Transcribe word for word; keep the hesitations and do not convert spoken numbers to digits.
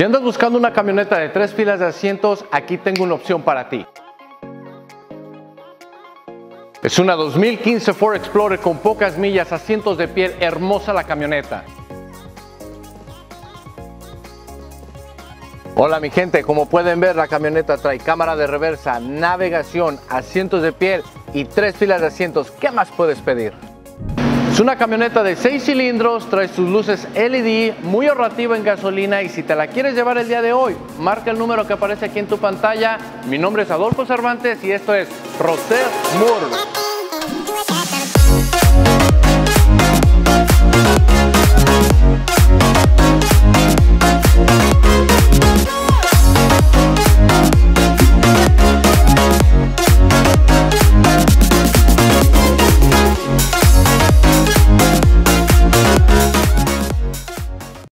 Si andas buscando una camioneta de tres filas de asientos, aquí tengo una opción para ti. Es una dos mil quince Ford Explorer con pocas millas, asientos de piel, hermosa la camioneta. Hola mi gente, como pueden ver la camioneta trae cámara de reversa, navegación, asientos de piel y tres filas de asientos. ¿Qué más puedes pedir? Es una camioneta de seis cilindros, trae sus luces L E D, muy ahorrativa en gasolina, y si te la quieres llevar el día de hoy, marca el número que aparece aquí en tu pantalla. Mi nombre es Adolfo Cervantes y esto es Roser Motors.